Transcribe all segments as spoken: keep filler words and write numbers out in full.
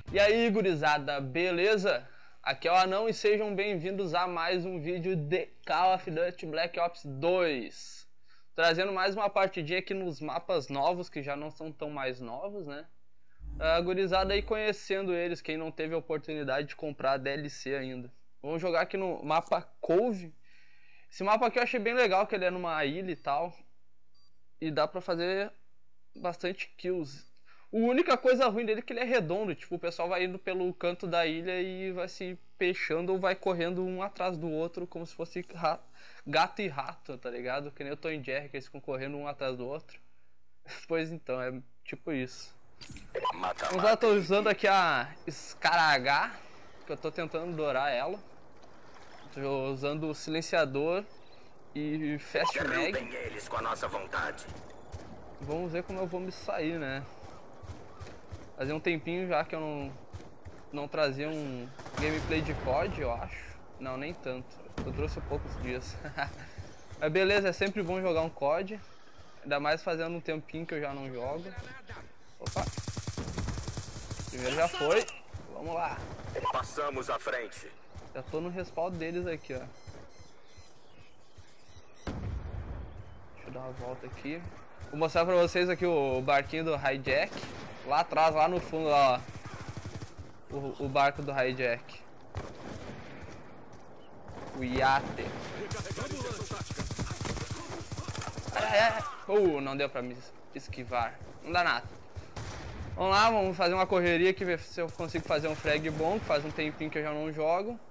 E aí, gurizada, beleza? Aqui é o Anão e sejam bem-vindos a mais um vídeo de Call of Duty Black Ops dois. Trazendo mais uma partidinha aqui nos mapas novos, que já não são tão mais novos, né? A gurizada aí conhecendo eles, quem não teve a oportunidade de comprar a D L C ainda. Vamos jogar aqui no mapa Cove. Esse mapa aqui eu achei bem legal, que ele é numa ilha e tal. E dá pra fazer bastante kills. A única coisa ruim dele é que ele é redondo, tipo, o pessoal vai indo pelo canto da ilha e vai se peixando ou vai correndo um atrás do outro como se fosse rato, gato e rato, tá ligado? Que nem o Tom e Jerry, que eles ficam correndo um atrás do outro. Pois então, é tipo isso. Vamos lá, tô usando aqui a Scar H, que eu tô tentando dourar ela. Tô usando o silenciador e Fast Mag. Eles com a nossa vontade. Vamos ver como eu vou me sair, né? Fazia um tempinho já que eu não, não trazia um gameplay de C O D, eu acho. Não, nem tanto. Eu trouxe poucos dias. Mas beleza, é sempre bom jogar um C O D. Ainda mais fazendo um tempinho que eu já não jogo. Opa! Primeiro já foi. Vamos lá. Passamos à frente. Já tô no respaldo deles aqui, ó. Deixa eu dar uma volta aqui. Vou mostrar pra vocês aqui o barquinho do Hijack. Lá atrás, lá no fundo, ó. O, o barco do Hijack. O iate. Ai, ai, ai. Uh, não deu pra me esquivar. Não dá nada. Vamos lá, vamos fazer uma correria aqui, ver se eu consigo fazer um frag bom, que faz um tempinho que eu já não jogo.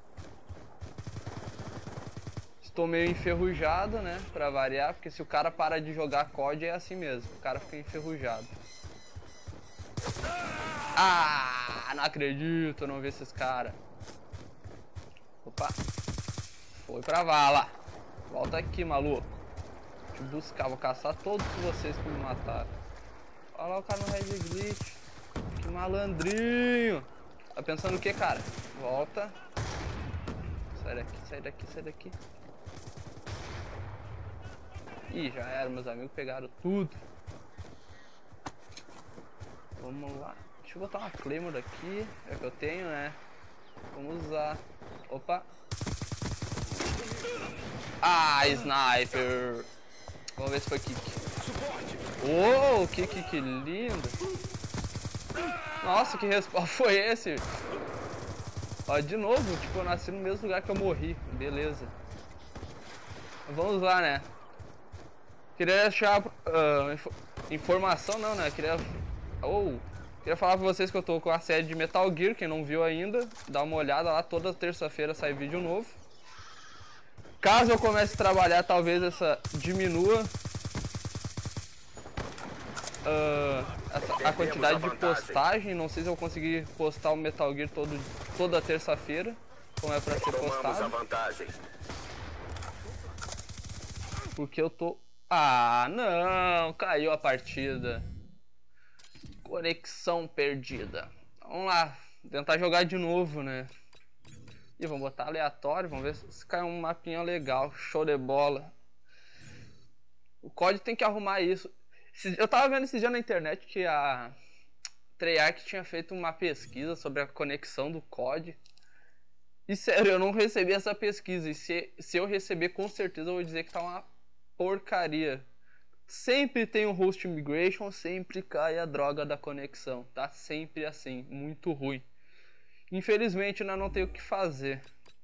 Estou meio enferrujado, né, pra variar, porque se o cara para de jogar C O D é assim mesmo, o cara fica enferrujado. Ah, não acredito, não vi esses caras. Opa, foi pra vala. Volta aqui, maluco. Deixa eu buscar, vou caçar todos vocês que me mataram. Olha lá o cara no Red Glitch. Que malandrinho. Tá pensando o que, cara? Volta. Sai daqui, sai daqui, sai daqui. Ih, já era, meus amigos pegaram tudo. Vamos lá. Deixa eu botar uma Claymore aqui. É que eu tenho, né? Vamos usar. Opa. Ah, sniper. Vamos ver se foi kick. Oh, kick, que lindo. Nossa, que respawn foi esse? Ó, de novo, tipo, eu nasci no mesmo lugar que eu morri. Beleza. Vamos lá, né? Queria deixar uh, inf informação, não, né? Queria... Oh, queria falar pra vocês que eu tô com a série de Metal Gear, quem não viu ainda, dá uma olhada lá, toda terça-feira sai vídeo novo. Caso eu comece a trabalhar, talvez essa diminua uh, essa, a quantidade de postagem. Não sei se eu vou conseguir postar o Metal Gear todo, toda terça-feira, como é pra ser postado. Porque eu tô... Ah, não, caiu a partida. Conexão perdida. Vamos lá, tentar jogar de novo, né? E vamos botar aleatório, vamos ver se cai um mapinha legal. Show de bola. O código tem que arrumar isso. Eu tava vendo esse dia na internet que a Treyarch tinha feito uma pesquisa sobre a conexão do C O D. E sério, eu não recebi essa pesquisa. E se, se eu receber, com certeza eu vou dizer que tá uma porcaria. Sempre tem um host migration, sempre cai a droga da conexão. Tá sempre assim, muito ruim. Infelizmente, eu não tenho o que fazer.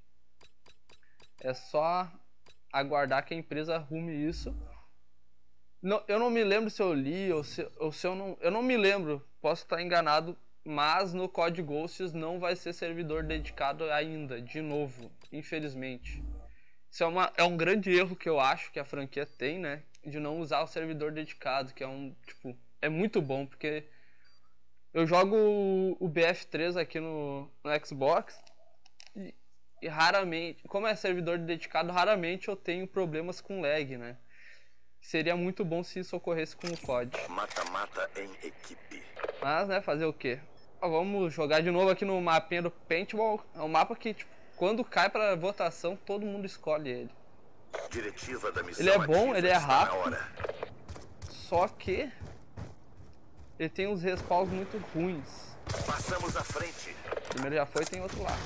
É só aguardar que a empresa arrume isso. Não, eu não me lembro se eu li ou se, ou se eu não... Eu não me lembro, posso estar enganado. Mas no C O D Ghosts não vai ser servidor dedicado ainda, de novo, infelizmente. Isso é, uma, é um grande erro que eu acho que a franquia tem, né? De não usar o servidor dedicado, que é um, tipo, é muito bom, porque eu jogo o, o B F três aqui no, no Xbox e, e raramente, como é servidor dedicado, raramente eu tenho problemas com lag, né? Seria muito bom se isso ocorresse com o C O D. Mata-mata em equipe. Mas, né, fazer o quê? Ó, vamos jogar de novo aqui no mapinha do Paintball. É um mapa que, tipo, quando cai pra votação, todo mundo escolhe ele. Diretiva da missão. Ele é bom, ele é rápido. Hora. Só que ele tem uns respawns muito ruins. Passamos à frente. O primeiro já foi, tem outro lá.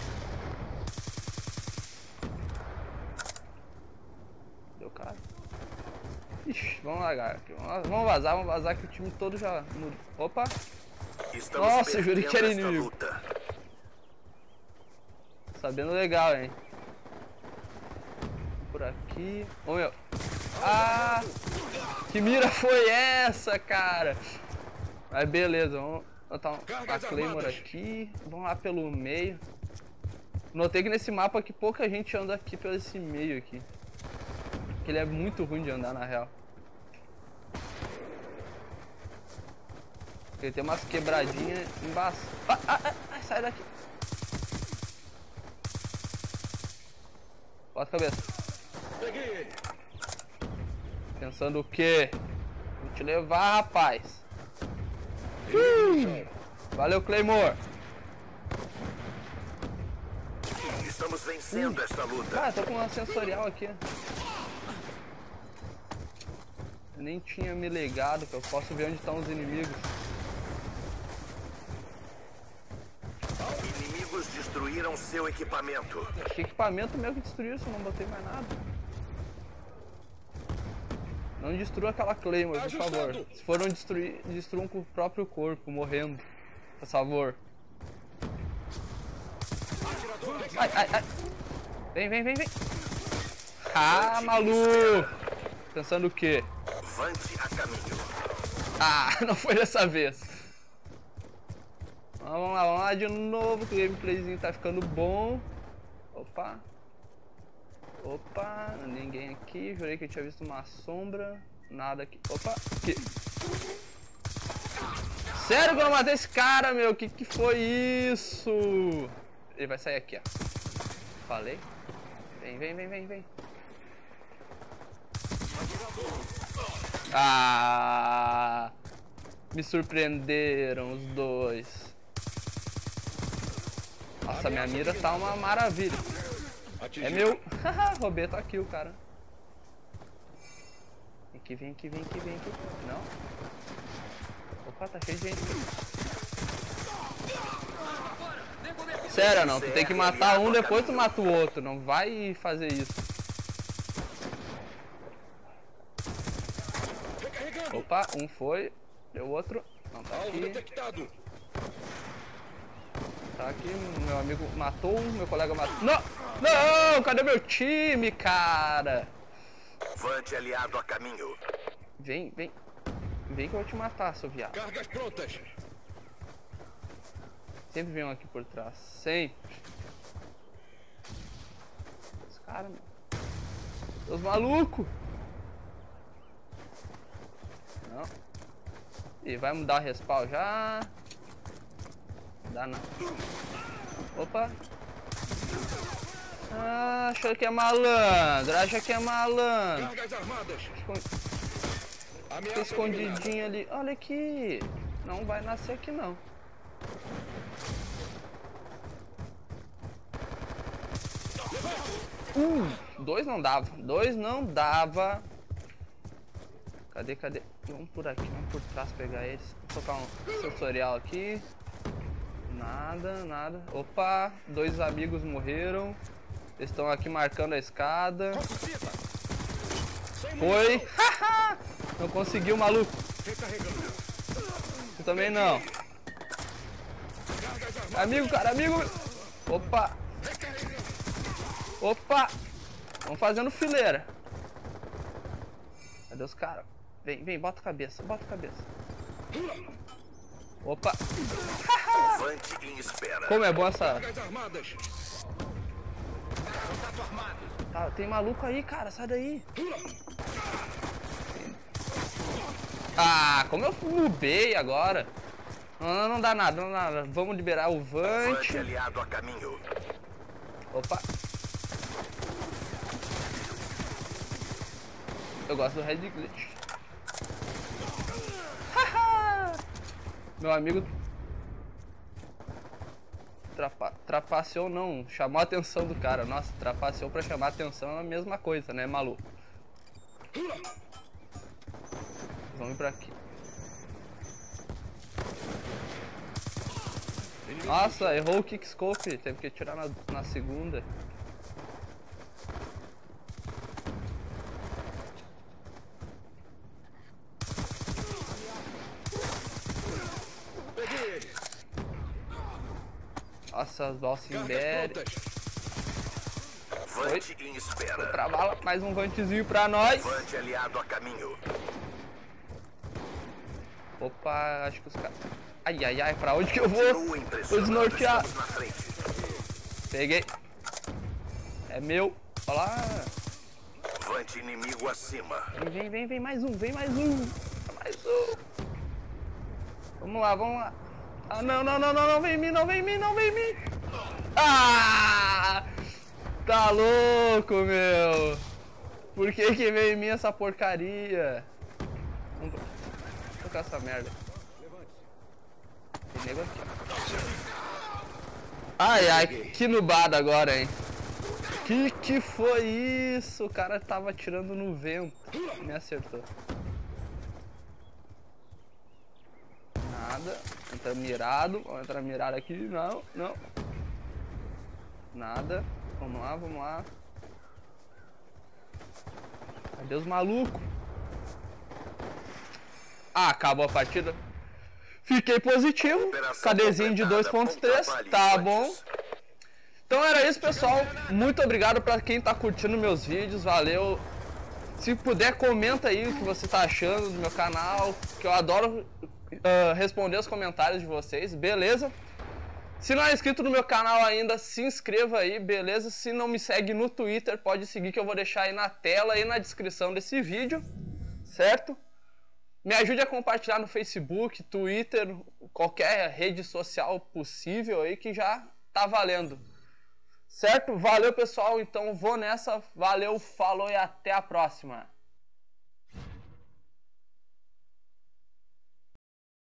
Deu cara. Ixi, vamos largar aqui. Vamos vazar, vamos vazar que o time todo já mudou. Opa! Estamos Nossa, jurei que era perdendo esta inimigo. luta. Sabendo legal, hein? Por aqui. Ô meu. Ah! Que mira foi essa, cara? Mas beleza, vamos botar uma Claymore aqui. Vamos lá pelo meio. Notei que nesse mapa aqui pouca gente anda aqui pelo esse meio aqui. Que ele é muito ruim de andar na real. Ele tem umas quebradinhas embaixo. Ah, ah, ah, sai daqui. Bota a cabeça. Pensando o quê? Vou te levar, rapaz. Hum. Valeu, Claymore. Estamos vencendo hum. esta luta. Cara, tô com uma sensorial aqui. Eu nem tinha me ligado que eu posso ver onde estão os inimigos. Inimigos destruíram seu equipamento. Que equipamento meu que destruiu se eu não botei mais nada? Não destrua aquela Claymore, por favor. Se for não destruir, destruam com o próprio corpo, morrendo. Por favor. Ai, ai, ai. Vem, vem, vem, vem. Ah, maluco. Pensando o quê? Vante a caminho. Ah, não foi dessa vez. Vamos lá, vamos lá de novo, que o gameplayzinho tá ficando bom. Opa. Opa, ninguém aqui. Jurei que eu tinha visto uma sombra. Nada aqui. Opa, aqui. Sério que eu não matei esse cara, meu? Que que foi isso? Ele vai sair aqui, ó. Falei. Vem, vem, vem, vem, vem. Ah, me surpreenderam os dois. Nossa, minha mira tá uma maravilha. É meu. Roubei tua kill, cara. Vem aqui, vem aqui, vem aqui, vem aqui. Não. Opa, tá cheio de gente. Sério, não. Tu tem que matar um, depois tu mata o outro. Não vai fazer isso. Opa, um foi. Deu outro. Não, tá aqui. Tá aqui, meu amigo matou um, meu colega matou. Não! Não! Cadê meu time, cara? Vante aliado a caminho. Vem, vem. Vem que eu vou te matar, seu viado. Cargas prontas. Sempre vem um aqui por trás. Sempre. Os caras, meu. Os malucos. Não. E vai mudar o respawn já. Não dá não. Opa. Ah, achou que é malandro. Acha que é malandro. Cargas armadas. Fica escondidinho ali. Olha aqui. Não vai nascer aqui não. Um. Dois não dava. Dois não dava. Cadê, cadê? Vamos por aqui, vamos por trás pegar eles. Vou tocar um sensorial aqui. Nada, nada. Opa, dois amigos morreram. Eles estão aqui marcando a escada. Foi. Não conseguiu, maluco. Eu também não. Amigo, cara, amigo. Opa. Opa. Vamos fazendo fileira. Cadê os caras? Vem, vem, bota a cabeça, bota a cabeça. Opa. Vante em espera. Como é bom essa... Tá, tem maluco aí, cara, sai daí. Ah, como eu mubei agora. Não, não dá nada, não dá nada. Vamos liberar o Vante. Vante aliado a caminho. Opa. Eu gosto do Red Glitch. Meu amigo trapa, trapaceou não, chamou a atenção do cara. Nossa, trapaceou pra chamar a atenção é a mesma coisa, né, maluco? Vamos ir pra aqui. Nossa, errou o kickscope, teve que tirar na, na segunda. Nossa, Boss Ember. Vante em espera. Outra bala, mais um vantezinho pra nós. Vante aliado a caminho. Opa, acho que os caras... Ai, ai, ai, pra onde que eu vou? Continue Vou impressionando, desnortear. estamos na frente. Peguei. É meu. Olha lá. Vante inimigo acima. Vem, vem, vem, vem, mais um, vem mais um. Mais um. Vamos lá, vamos lá. Ah, não, não, não, não, não vem em mim, não vem em mim, não vem em mim. Ah! Tá louco, meu. Por que que veio em mim essa porcaria? Vamos tocar essa merda. Tem nego aqui, ó. Ai, ai, que nubada agora, hein. Que que foi isso? O cara tava atirando no vento. Me acertou. Nada. Entra mirado. Vamos entrar mirado aqui. Não, não. Nada. Vamos lá, vamos lá. Cadê os malucos? Ah, acabou a partida. Fiquei positivo. KDzinho de dois ponto três. Tá bom. Então era isso, pessoal. Muito obrigado pra quem tá curtindo meus vídeos. Valeu. Se puder, comenta aí o que você tá achando do meu canal, que eu adoro uh, responder os comentários de vocês, beleza? Se não é inscrito no meu canal ainda, se inscreva aí, beleza? Se não me segue no Twitter, pode seguir, que eu vou deixar aí na tela e na descrição desse vídeo, certo? Me ajude a compartilhar no Facebook, Twitter, qualquer rede social possível aí, que já tá valendo. Certo? Valeu, pessoal. Então vou nessa. Valeu, falou e até a próxima.